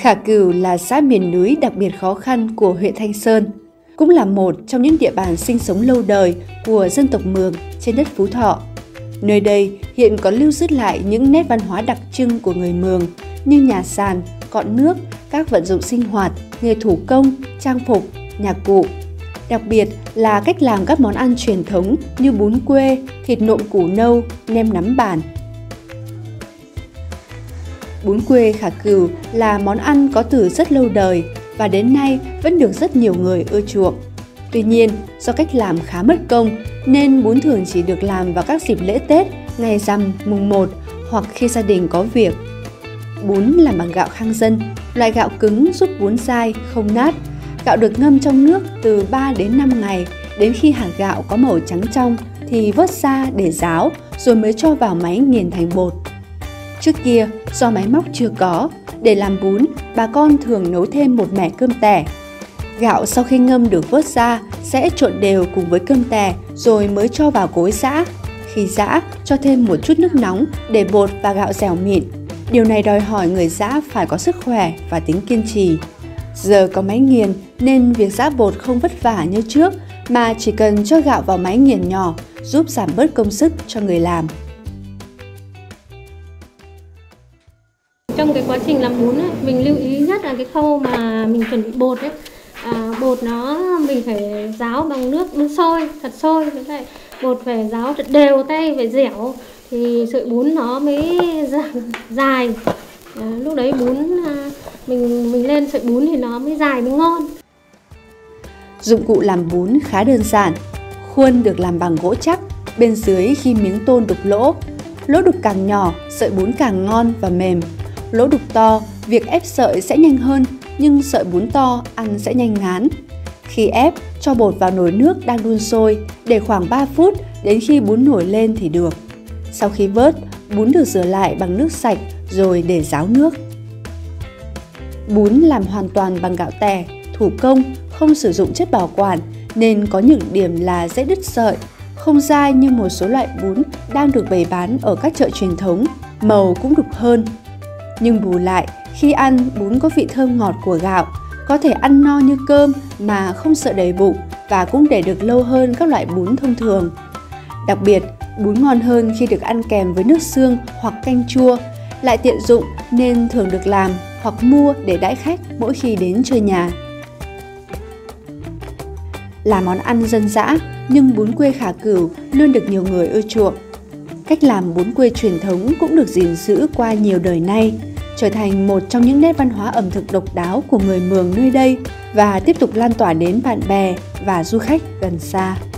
Khả Cửu là xã miền núi đặc biệt khó khăn của huyện Thanh Sơn, cũng là một trong những địa bàn sinh sống lâu đời của dân tộc Mường trên đất Phú Thọ. Nơi đây hiện có lưu giữ lại những nét văn hóa đặc trưng của người Mường như nhà sàn, cọn nước, các vận dụng sinh hoạt, nghề thủ công, trang phục, nhạc cụ. Đặc biệt là cách làm các món ăn truyền thống như bún quê, thịt nộm củ nâu, nem nắm bản. Bún quê Khả Cửu là món ăn có từ rất lâu đời và đến nay vẫn được rất nhiều người ưa chuộng. Tuy nhiên, do cách làm khá mất công nên bún thường chỉ được làm vào các dịp lễ Tết, ngày rằm, mùng 1 hoặc khi gia đình có việc. Bún làm bằng gạo khang dân, loại gạo cứng giúp bún dai, không nát. Gạo được ngâm trong nước từ 3 đến 5 ngày, đến khi hạt gạo có màu trắng trong thì vớt ra để ráo rồi mới cho vào máy nghiền thành bột. Trước kia, do máy móc chưa có, để làm bún, bà con thường nấu thêm một mẻ cơm tẻ. Gạo sau khi ngâm được vớt ra sẽ trộn đều cùng với cơm tẻ rồi mới cho vào cối giã. Khi giã, cho thêm một chút nước nóng để bột và gạo dẻo mịn. Điều này đòi hỏi người giã phải có sức khỏe và tính kiên trì. Giờ có máy nghiền nên việc giã bột không vất vả như trước mà chỉ cần cho gạo vào máy nghiền nhỏ giúp giảm bớt công sức cho người làm. Trong cái quá trình làm bún ấy, mình lưu ý nhất là cái khâu mà mình chuẩn bị bột ấy. Bột mình phải ráo bằng nước sôi, thật sôi, với lại bột phải ráo thật đều, tay phải dẻo thì sợi bún nó mới dài. Lúc đấy mình lên sợi bún thì nó mới dài mới ngon. Dụng cụ làm bún khá đơn giản. Khuôn được làm bằng gỗ chắc, bên dưới ghi miếng tôn đục lỗ. Lỗ đục càng nhỏ, sợi bún càng ngon và mềm. Lỗ đục to, việc ép sợi sẽ nhanh hơn, nhưng sợi bún to ăn sẽ nhanh ngán. Khi ép, cho bột vào nồi nước đang đun sôi, để khoảng 3 phút đến khi bún nổi lên thì được. Sau khi vớt, bún được rửa lại bằng nước sạch rồi để ráo nước. Bún làm hoàn toàn bằng gạo tẻ, thủ công, không sử dụng chất bảo quản nên có nhược điểm là dễ đứt sợi, không dai như một số loại bún đang được bày bán ở các chợ truyền thống, màu cũng đục hơn. Nhưng bù lại, khi ăn bún có vị thơm ngọt của gạo, có thể ăn no như cơm mà không sợ đầy bụng và cũng để được lâu hơn các loại bún thông thường. Đặc biệt, bún ngon hơn khi được ăn kèm với nước xương hoặc canh chua, lại tiện dụng nên thường được làm hoặc mua để đãi khách mỗi khi đến chơi nhà. Là món ăn dân dã, nhưng bún quê Khả Cửu luôn được nhiều người ưa chuộng. Cách làm bún quê truyền thống cũng được gìn giữ qua nhiều đời nay, trở thành một trong những nét văn hóa ẩm thực độc đáo của người Mường nơi đây và tiếp tục lan tỏa đến bạn bè và du khách gần xa.